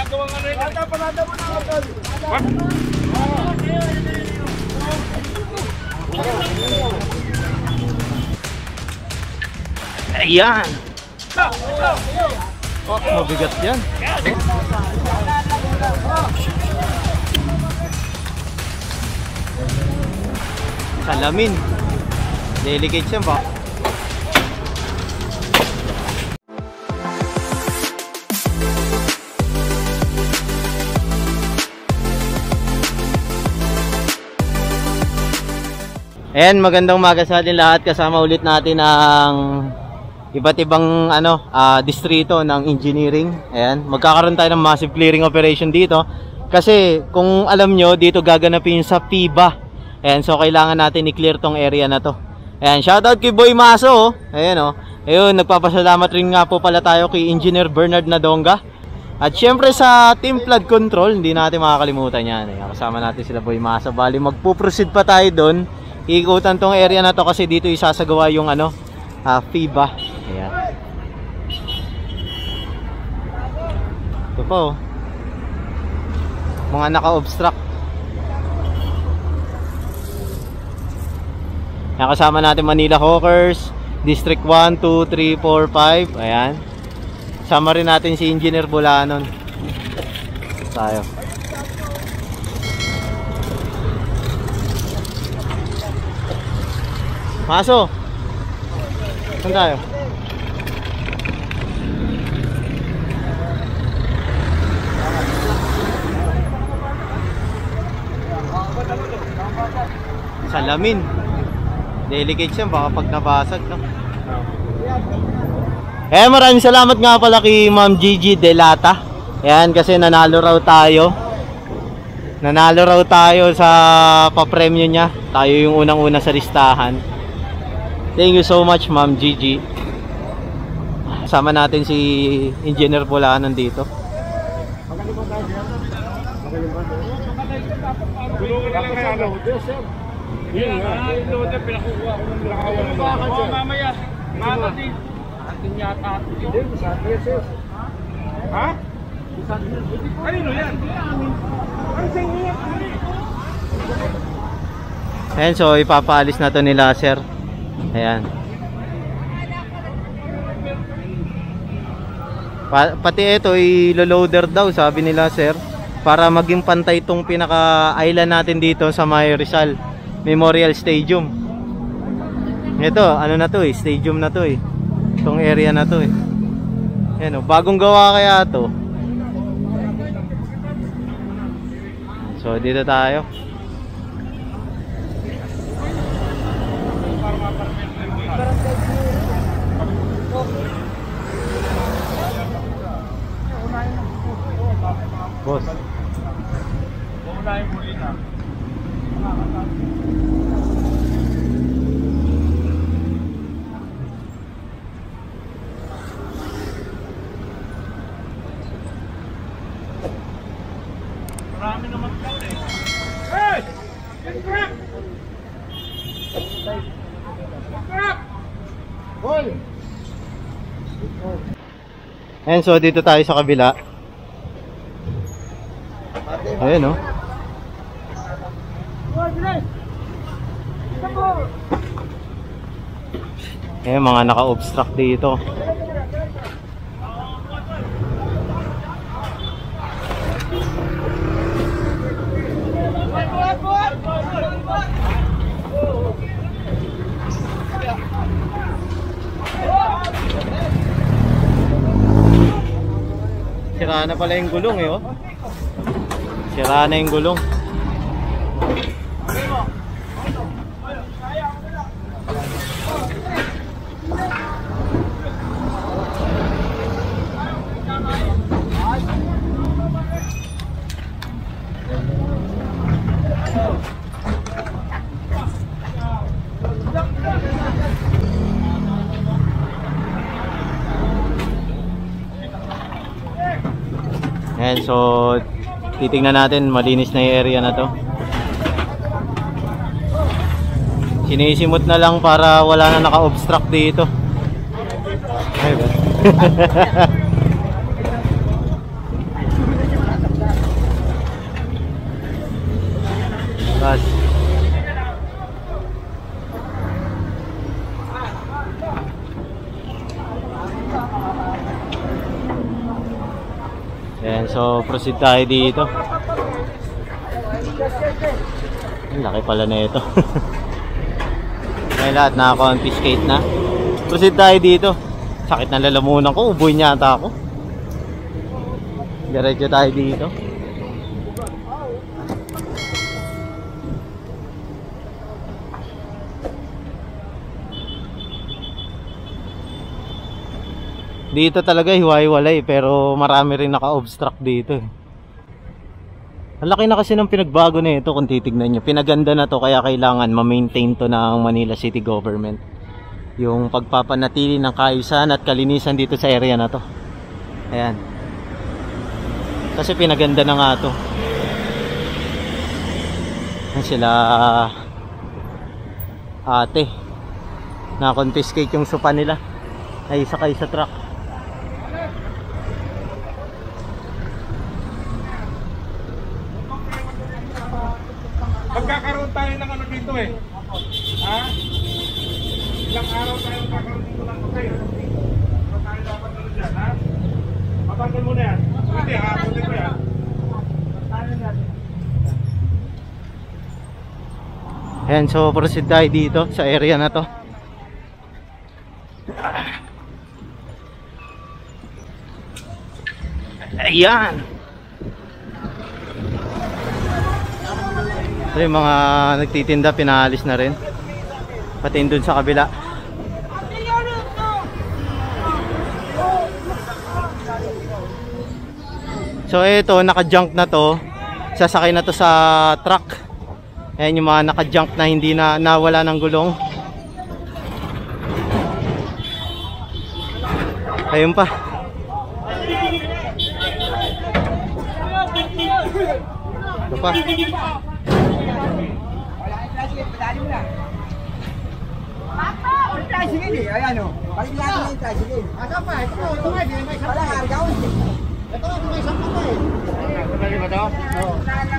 Ayan. Oh, mabigat yan. Salamin. Delicate siya ba? Ayan, magandang umaga sa atin lahat. Kasama ulit natin ang iba't ibang distrito ng engineering. Ayan, magkakaroon tayo ng massive clearing operation dito. Kasi kung alam nyo, dito gaganapin sa FIBA. Ayan, so kailangan natin i-clear tong area na to. Ayan, shoutout kay Boy Maso. Ayan o. Ayun, nagpapasalamat rin nga po pala tayo kay Engineer Bernard Nadonga. At syempre sa Team Flood Control, hindi natin makakalimutan yan. Ayan, kasama natin sila Boy Maso. Bali, magpuproceed pa tayo doon. Iikutan tong area na to kasi dito isasagawa yung FIBA. Ayan. Ito po. Mga naka-obstruct. Ayan, kasama natin Manila Hawkers, District 1, 2, 3, 4, 5. Ayan. Kasama rin natin si Engineer Bulanon. Tayo. Maso. Saan tayo? Salamin. Delicate siya, baka pag nabasag, no? Maraming salamat nga pala kay Ma'am Gigi Delata. Ayan, kasi nanalo raw tayo. Nanalo raw tayo sa pa-premyo niya. Tayo yung unang-una sa listahan. Thank you so much, Ma'am Gigi. Kasama natin si Engineer Bulanon dito. Tulungan na lang kaya yun nga, yung loader pinakukuha ko ng nakawan. Oo, mamaya. Makakati. Atin yata. Hindi, sa TSS. Ha? Kanino yan? Ang sa'yo. Ayan, so ipapaalis na to nila, sir. Ayan. Pati ito i-loader daw, sabi nila, sir, para maging pantay itong pinaka-island natin dito sa May Rizal Memorial Stadium. Ito, ano na to stadium na to itong area na to Ayan, bagong gawa kaya to. So dito tayo. Boss. Unahin mo rin na. Marami naman ka Hey! Get crap! Crap! Boy! Ayan, so dito tayo sa kabila. Ayan, no? Ayan, mga naka-obstruct dito. Sira na pala yung gulong oh. Sira na yung gulong. Ayan, so titingnan natin, malinis na yung area na to. Sinisimot na lang para wala na naka-obstruct dito. Ay ba? Ayan, so proceed tayo dito. Ang laki pala na ito. May lahat naka-confiscate na. Proceed tayo dito. Sakit na lalamunan ko, ubuin niya ata ako. Diretso tayo dito. Dito talaga hiwa-hiwalay, pero marami rin naka-obstruct dito. Ang laki na kasi ng pinagbago na ito kung titignan nyo. Pinaganda na to, kaya kailangan ma-maintain to ng Manila City Government. Yung pagpapanatili ng kaayusan at kalinisan dito sa area na to. Ayan. Kasi pinaganda na nga to. Ayan sila ate. Na-confiscate yung sopa nila. Ay sakay sa truck. Magkakaroon tayo ng ano dito eh. Ha? Ilang araw tayo magkakaroon dito ng hotel. Ano tayo dapat ano dyan, ha? Matanggal mo na yan. Hindi, hapunin ko yan. Ayan, so proceed tayo dito sa area na to. Ayan. So yung mga nagtitinda pinaalis na rin. Pati dun sa kabila. So ito, naka-junk na to. Sasakay na to sa truck. Ayan yung mga naka-junk na hindi na nawala ng gulong. Ayun pa. Ito pa. Tricycle eh, ayan o. Balik natin yung tricycle. Asa pa? Ito nga, di may isang pa eh. Ito nga, di may isang pa eh. Sandali ba ito? Oo.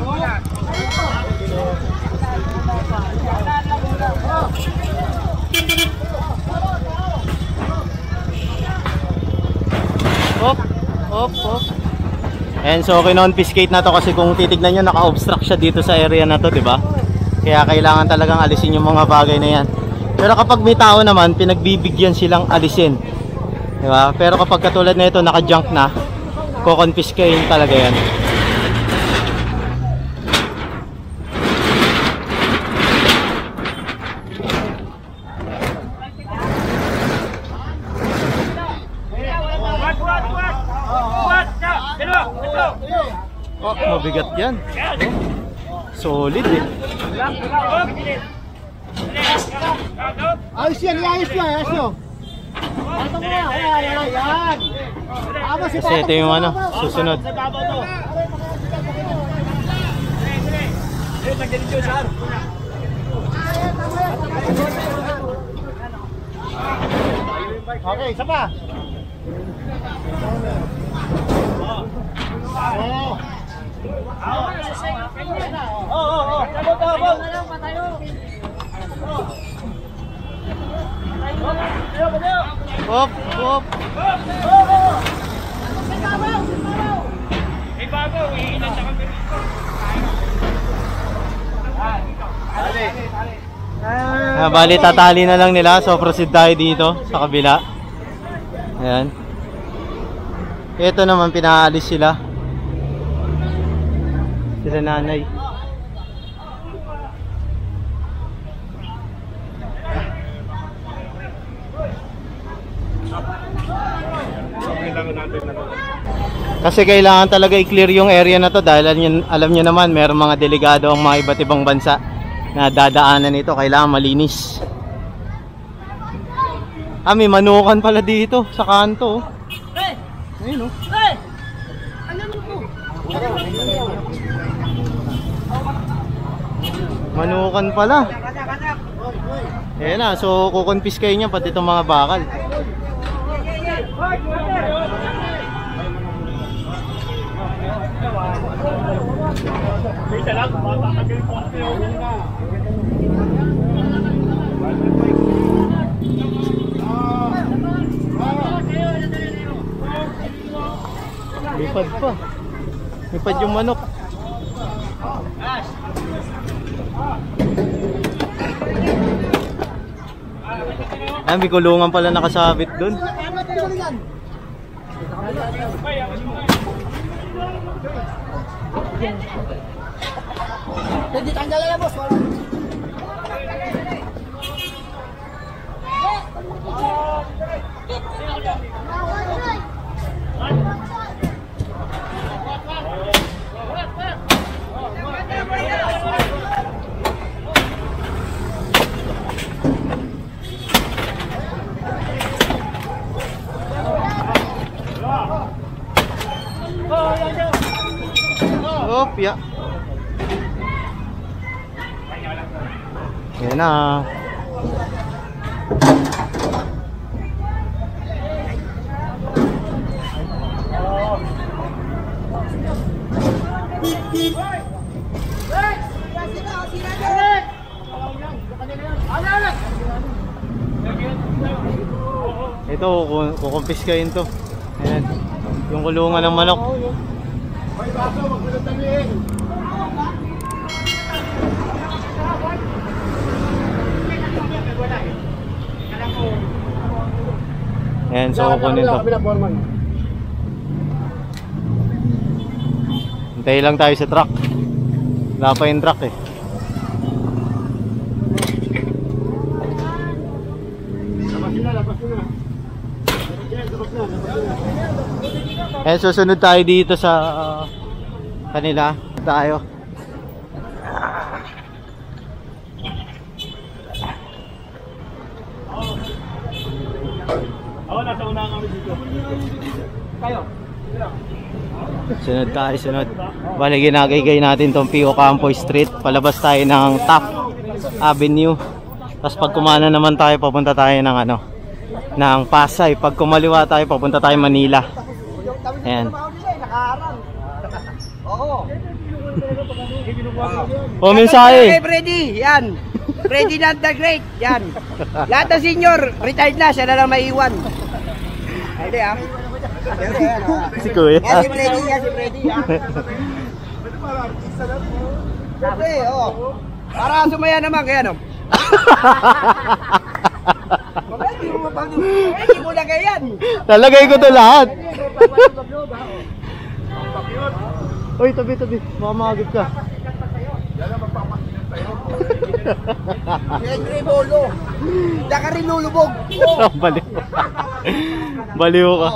Hop, hop, hop. And so kinonfiscate na to kasi kung titignan nyo naka-obstruct siya dito sa area na to, diba? Kaya kailangan talagang alisin yung mga bagay na yan. Pero kapag may tao naman, pinagbibigyan silang alisin, diba? Pero kapag katulad na ito, naka-junk na, kukonfiscate talaga yan. Oh, mabigat yan. Solid eh. Ayos yan, ayos yan, ayos yan. Ito mo na, ayan. Kasi ito yung ano, susunod. Okay, isa pa. Hop, hop. Ibabaw, iilan sa kami dito. Bali tatali na lang nila, so proceed tayo dito sa kabila. Ayan. Ito naman pinaalis sila. Sila nanay. Kasi kailangan talaga i-clear yung area na to dahil alam nyo naman mayroong mga delegado ang mga iba't ibang bansa na dadaanan nito, kailangan malinis. May manukan pala dito sa kanto. Ayun oh. Manukan pala. Ayan na, so kukonfiskay niya pati itong mga bakal. Lipad pa. Ipad yung manok. Ay, may kulungan pala nakasabit dun. Hindi tanggal na boss. Opya. Yan na. Ito, kukumpiskain to. Ayan. Yung kulungan ng manok. Ayan, so kukunin to. Hintayin lang tayo sa truck. Wala pa yung truck eh. Ayan, susunod tayo dito sa kanila. Tayo. Nasa unahan kami dito. Kayo. Sunod tayo, sunod. Bali, ginagaygay natin tong P.O. Campoy Street. Palabas tayo ng Taft Avenue. Tapos pag kumana naman tayo, papunta tayo ng ano, ng Pasay. Pag kumaliwa tayo, papunta tayo Manila. Ayan. O, mensahe. Okay, Freddy, yan. Freddy not the great, yan. Lahat ng senior, retired na, siya na lang maiwan. Hindi ah. Si Kuya. Yan si Freddy, yan si Freddy ah. Siyempre, oh. Para sumaya naman, kaya no. Hindi mo lagay yan. Lalagay ko to lahat. Uy, tabi. Baka makagip ka. Siyempre, bolo. Hindi ka rin lulubog. Baliw. Baliw ka.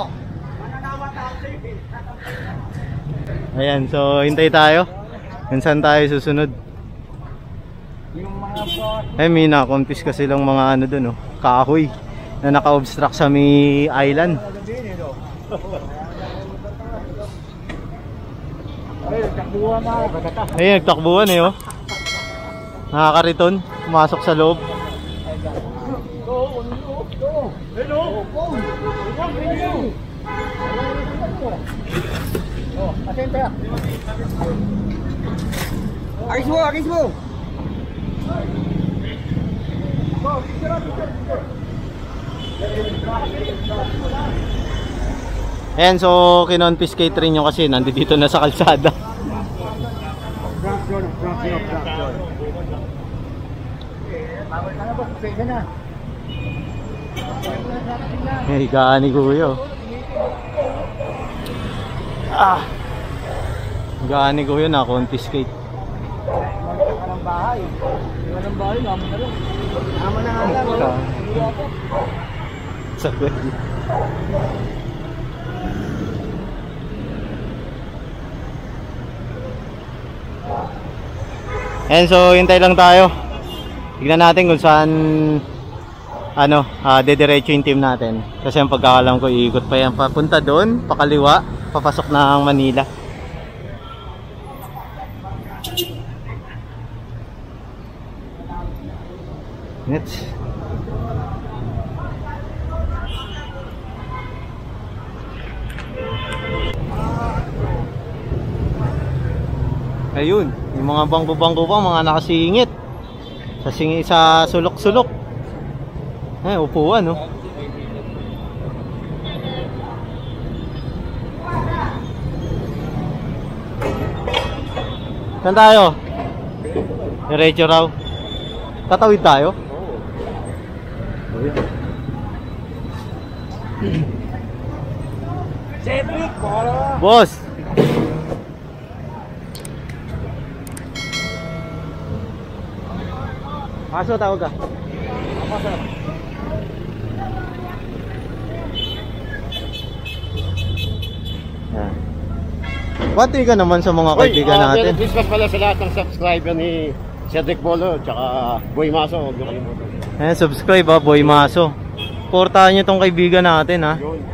Ayan, so hintay tayo. Minsan tayo susunod. Ay, may nakompis ka silang mga ano dun, oh, kahoy na naka-obstruct sa may island. Ay, nagtakbuhan eh, oh. Nakakariton, pumasok sa loob. Agis mo. Ayan, so kinonfiscate rin nyo kasi nandito na sa kalsada. Hey, kaani Kuya. Kaani Kuya na confiscate. Walang bahay, naman na rin. Naman na nga lang. Sabi. And so hintay lang tayo. Tignan natin kung saan ano, dediretso yung team natin. Kasi ang pagkakalam ko, iikot pa yan papunta doon, pakaliwa, papasok ng Manila. Next. Ayun, yung mga bangko-bangko pa, mga nakasingit. Sa sulok-sulok. Ay, upuan, no? Saan tayo? Diretso raw. Tatawid tayo? Cedric, para. Boss! Paso, tawag ka. Apa, sir? Yan. Bati ka naman sa mga kaibigan natin. Merry Christmas pala sa lahat ng subscriber ni Cedric Bolo tsaka Boy Maso. Huwag niyo kalimutan. Ayan, subscribe ha, Boy Maso. Portahan nyo tong kaibigan natin ha. Yun.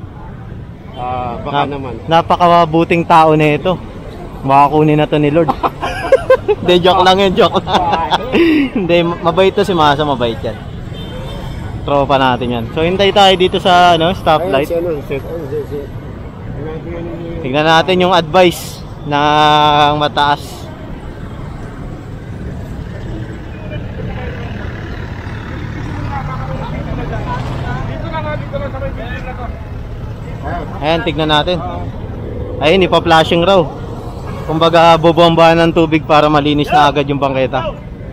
Baka naman. Napakabuting tao na ito. Makakunin na to ni Lord. Hindi, joke lang yun, joke lang. Hindi, mabait to si Maso, mabait yan. Tropa natin yan. So, hintay tayo dito sa stoplight. Tignan natin yung advice ng mataas. Ayan, tignan natin. Ayun, ipa-flashing raw. Kumbaga, bobombahan ng tubig para malinis na agad yung bangketa.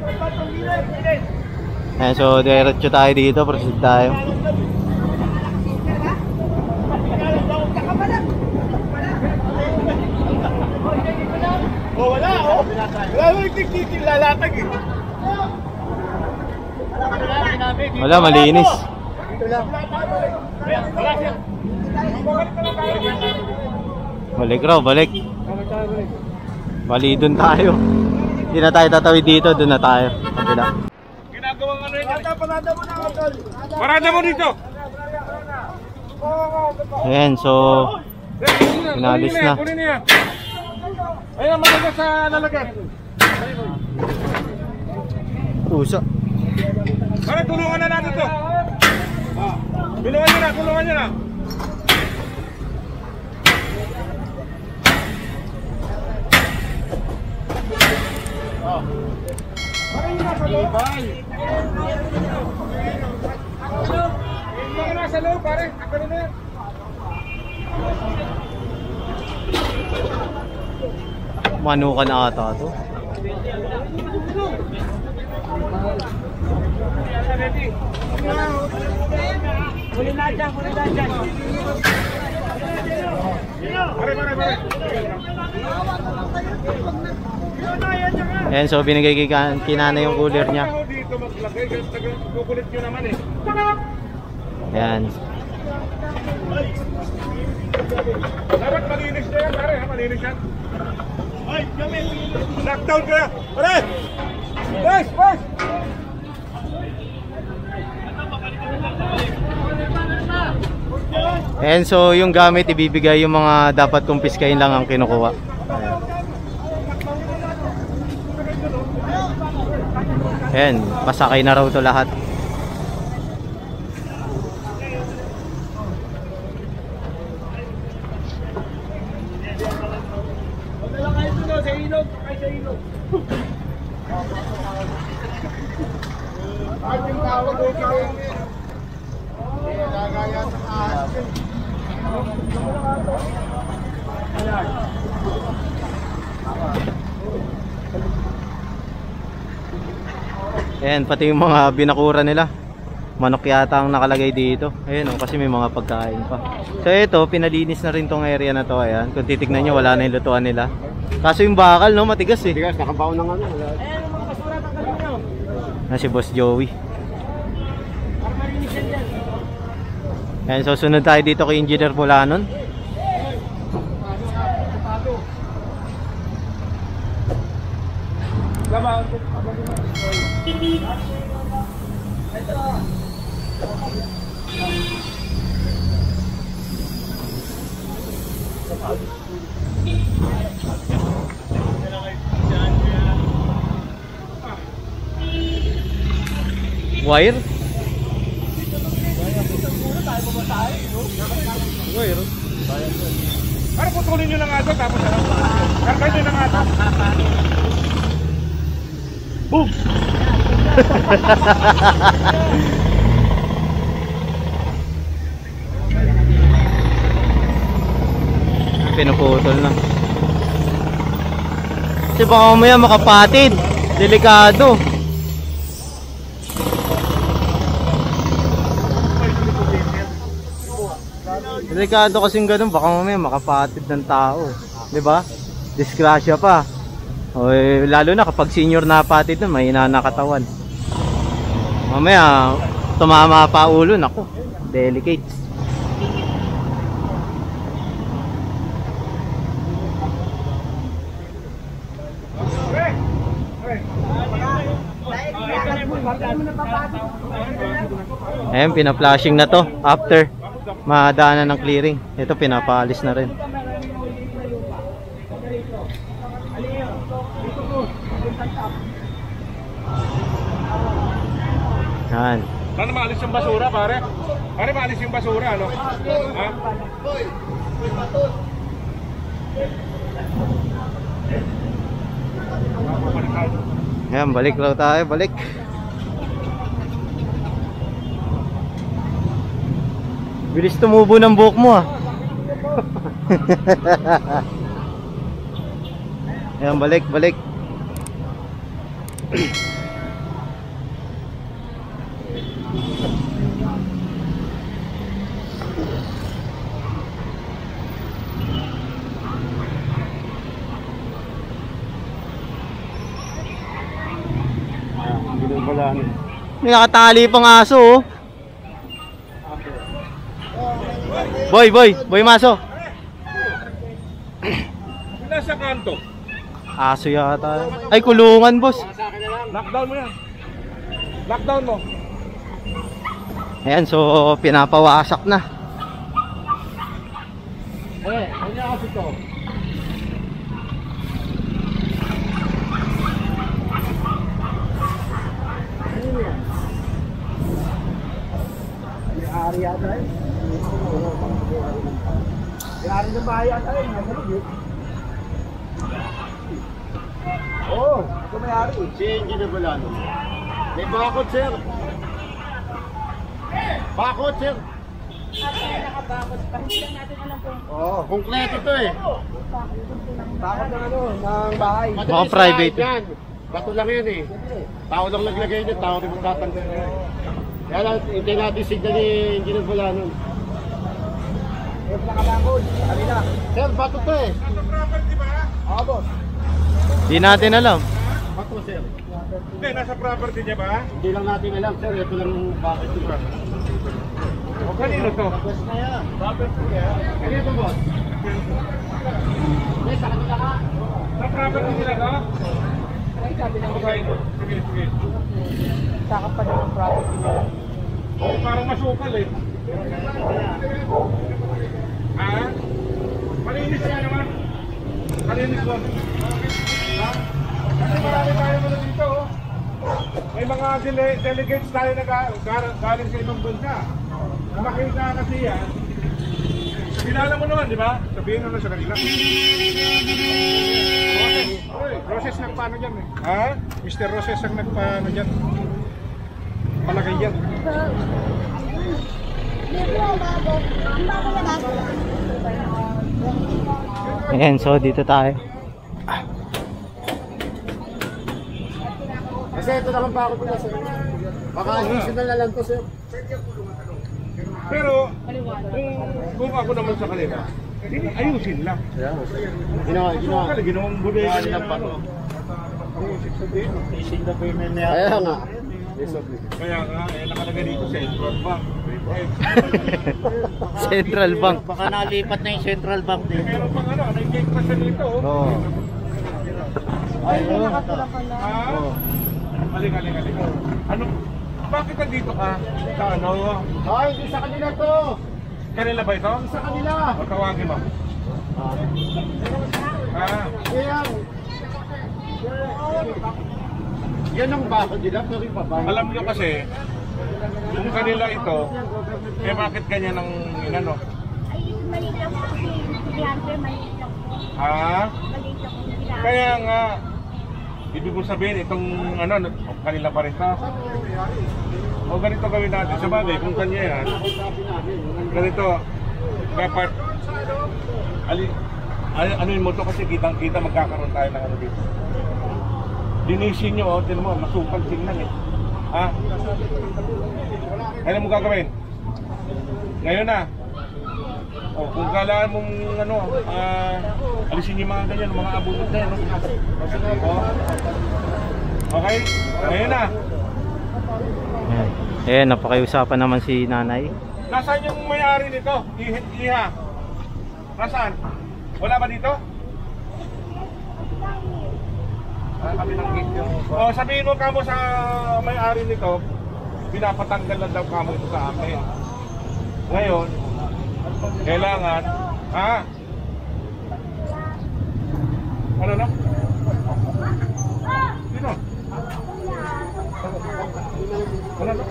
Ayan, so diretso tayo dito, proceed tayo. Wala nang tikitil, lalatag eh. Wala, malinis. Dito lang. Balik raw, balik. Bali, dun tayo. Hindi na tayo tatawid dito, dun na tayo. Kabila. Ginagawang ano yun? Parada mo na, Uncle. Parada mo dito. Ayan, so inalis na. Kunin niya. Ayan, magaga sa lalagyan. Pusa. Para tulungan na natin to. Tulungan nyo na, tulungan nyo na. Parang yung nasa loob. Yung nasa loob, pare. Ako na yan. Manukan na ata to. Huli na dyan, huli na dyan. Pare. Ayan, so binigay kay Kinana yung cooler niya. Dito maglagay, kukulit nyo naman eh. Ayan. Dapat malinis na yan, pare, ha? Malinis yan. Lockdown ka! Pare! Guys! And so yung gamit ibibigay, yung mga dapat kumpiskahin lang ang kinukuha. Ayan, pasakay na raw to lahat. Ayan, pati yung mga binakura nila. Manok yata ang nakalagay dito. Ayan, kasi may mga pagkain pa. So ito, pinalinis na rin tong area na to. Ayan, kung titignan nyo, wala na yung lutuan nila. Kaso yung bakal, no, matigas eh. Bigas, nakabaon ng ano. Ayan, mga basura, tanggalin nyo. Na si Boss Joey. Para marinis yan dyan. Ayan, so sunod tayo dito kay Engineer Bulanon. Wire? Wire? Para putulin nyo na nga ito, tapos karkay nyo na nga ito. Boom! Pinuputol na. Kasi baka mamaya makapatid. Delikado. Delikado kasing ganun, baka mamaya makapatid ng tao. 'Di ba? Disgrasya pa. O, lalo na kapag senior na patid nun, mahina na katawan. Mamaya, tumama pa ulo, nako. Delicate. Ayan, pina-flashing na to after madaanan ng clearing. Ito, pinapaalis na rin. Yan. Sana maalis yung basura, pare. Pare, maalis yung basura, ano? Ha? Ayan, balik lang tayo, balik. Bilis tumubo ng buhok mo, ah. Ayan, balik, balik. May nakatali pang aso, oh. Boy maso. Nasa kanto. Aso yata. Ay, kulungan, boss. Lockdown mo yan. Lockdown mo. Ayan, so pinapawasak na. Kanya kasi to. May-ari yata eh. May-ari ng bahay yata eh. Oo, ito may-ari. Si Engineer Bolano. May bakod, sir. Bakod, sir. Nakabakod pa. Hindi lang natin alam kung Oo, kumpleto to eh. Bakod ng ano, ng bahay. Mga private. Yan. Bato lang yan eh. Tao lang naglagay niya, tao rin magtatanggal. Kaya lang, hindi natin signal ni Engineer Bolano. Ito nakabakod, kanina. Sir, bato to eh. Oo, boss. Di natin alam. Bato, sir. Hindi, nasa property niya ba? Hindi lang natin alam, sir. Ito lang bakit ito. O kanino to? Na yan. Property kaya. Ano ito, boss? Yes, sa kanila ka. Sa property nila ka? Okay. Sige. Sakap pa ng property nila. Oh, parang masukal eh. Ha? Malinis nga naman. Malinis mo. Ha? Kasi marami tayo muna dito, oh. May mga delegates tayo na galing sa ibang bansa. Makita kasi yan. Kilala mo naman, di ba? Sabihin mo na sa kanila. Roses nagpaano dyan eh. Ha? Mr. Roses ang nagpaano dyan. Palagay dyan. Ayan, so dito tayo. Kasi ito naman bakod ko na, sir. Baka additional na lang to, sir. Pero, kung ako naman sa kanila, ayusin lang. Ginawang bodega lang pa to. Kaya nga. Kaya nga, nakalagay dito Central Bank. Central Bank. Baka nalipat na yung Central Bank din. Meron pang ano, nag-gate pa siya dito. Oo. Halika. Ano? Bakit nandito ka? Sa ano? Ay, hindi sa kanila to. Kanila ba ito? Sa kanila. O tawagin mo. Yan. Yan ang bakod nila, pero yung babae. Alam nyo kasi, kung kanila ito, eh bakit ganyan ang inano? ay maliit lang po kasi estudyante, maliit lang po. Ha? Maliit lang po sila. Kaya nga, ibig mo sabihin itong ano, kanila pa rin ta. O ganito gawin natin. Sa bagay, kung kanya yan, ganito, dapat ano yun mo to kasi kitang-kita magkakaroon tayo ng ano dito. Linisin nyo, tinan mo, masupag tingnan eh. Ha? Kailan mo gagawin? Ngayon na. O, kung kailangan mong ano, alisin yung mga ganyan, mga abunod na yun. No? Okay? Ngayon na. Ayan, napakiusapan naman si nanay. Nasaan yung may-ari nito? Iha. Nasaan? Wala ba dito? O, sabihin mo kamo sa may-ari nito, pinapatanggal lang daw kamo ito sa amin. Ngayon, kailangan, ano na? Sino? Ano na?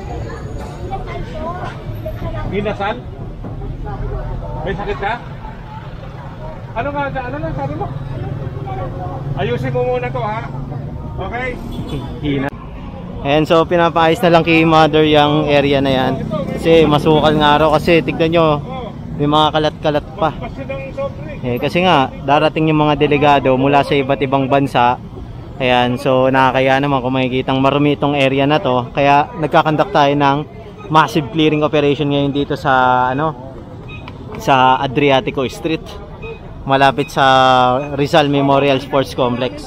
Inasal? May sakit ka? Ano nga, ano lang sabi mo? Ayusin mo muna to, ha? Okay? And so pinapaayos na lang kay mother yung area na yan. Kasi masukal nga raw kasi tignan nyo, may mga kalat-kalat pa. Kasi nga, darating yung mga delegado mula sa iba't ibang bansa. Ayan, so nakakaya naman kung makikitang marumi itong area na to. Kaya nagkakandak tayo ng massive clearing operation ngayon dito sa sa Adriatico Street, malapit sa Rizal Memorial Sports Complex.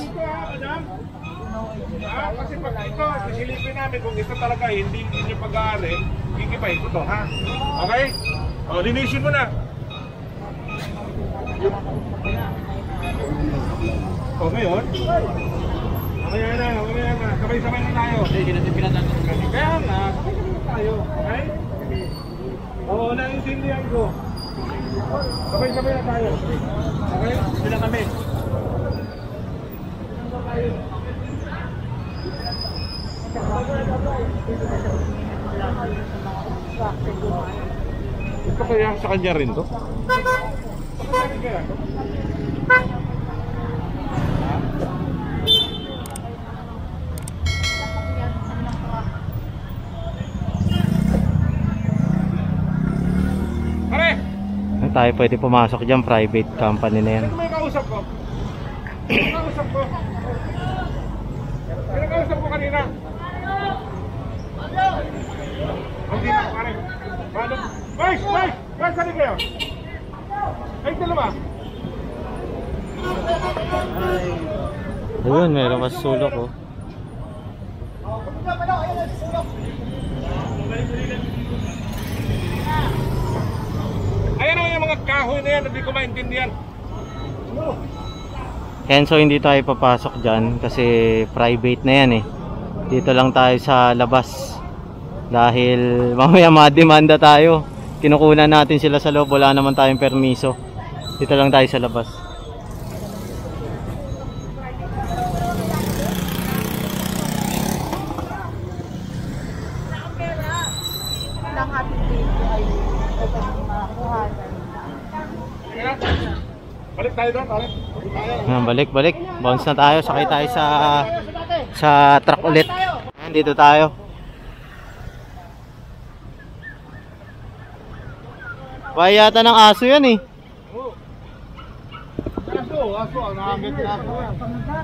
Kasi pag ito, sisilipin namin kung ito talaga hindi nyo pag-aari, gigipahin ko to, ha? Okay? O, linisin mo na. O, ngayon? Mamaya na. Sabay-sabay na tayo. Kaya nga, sabay-sabay na tayo. Okay? Oo, naiintindihan ko. Sabay-sabay na tayo. Okay? Sila kami. Ito kaya sa kanya rin to? Tayo pwede pumasok dyan, private company na yan. May kausap ko. Pinakausap ko kanina. Hindi na, pare. Boys! Sali kayo! Ay, dalawa! Ayun, meron pa sulok, oh. Ayan yung mga kahoy na yan, hindi ko maintindihan. And so hindi tayo papasok dyan kasi private na yan eh. Dito lang tayo sa labas. Dahil mamaya mademanda tayo. Kinukunan natin sila sa loob, wala naman tayong permiso. Dito lang tayo sa labas. Balik tayo doon, pare. Balik. Bounce na tayo, sakay tayo sa truck ulit. Dito tayo. Wala yata ng aso yan eh. Aso, ang nakagit na aso yan.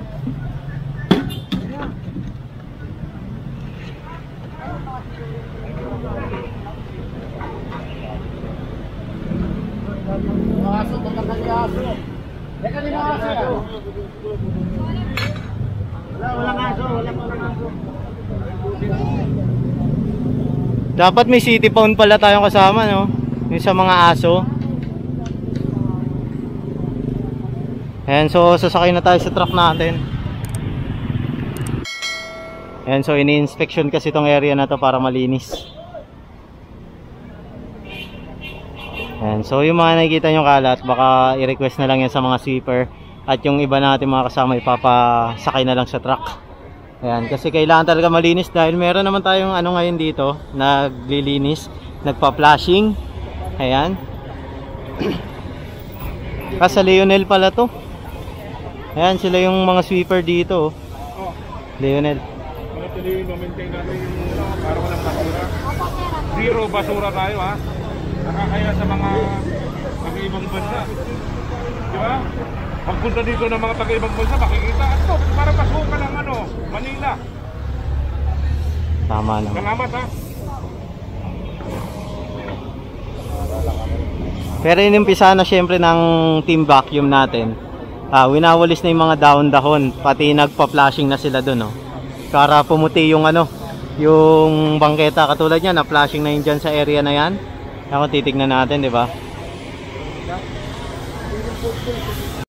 Aso, tatanggal yung aso. Teka ni mga aso. Walang aso. Dapat may city pound pala tayong kasama, no? Yung sa mga aso. Ayan, so sasakay na tayo sa truck natin. Ayan, so ini-inspection kasi itong area na to para malinis. Ayan, so yung mga nakikita nyo kalat, baka i-request na lang yan sa mga sweeper. At yung iba natin mga kasama ipapasakay na lang sa truck. Ayan, kasi kailangan talaga malinis dahil meron naman tayong ano ngayon dito, naglilinis, nagpa-flashing. Ayan. Kasi Leonel pala to. Ayan, sila yung mga sweeper dito. Leonel. Manatuloy yung maintain natin yung para walang basura. Zero basura tayo, ha. Nakakaya sa mga ibang bansa. Di ba? Pagpunta dito ng mga taga-ibang bansa, makikita. Ito, para pasukan ng ano, Manila. Tama naman. Salamat ha. Pero inimpisa na syempre ng team vacuum natin. Winawalis na yung mga dahon-dahon, pati nagpa-flashing na sila doon, no. Para pumuti yung ano, yung bangketa katulad niyan, na flashing na yun dyan sa area na yan. Ako titignan natin, di ba?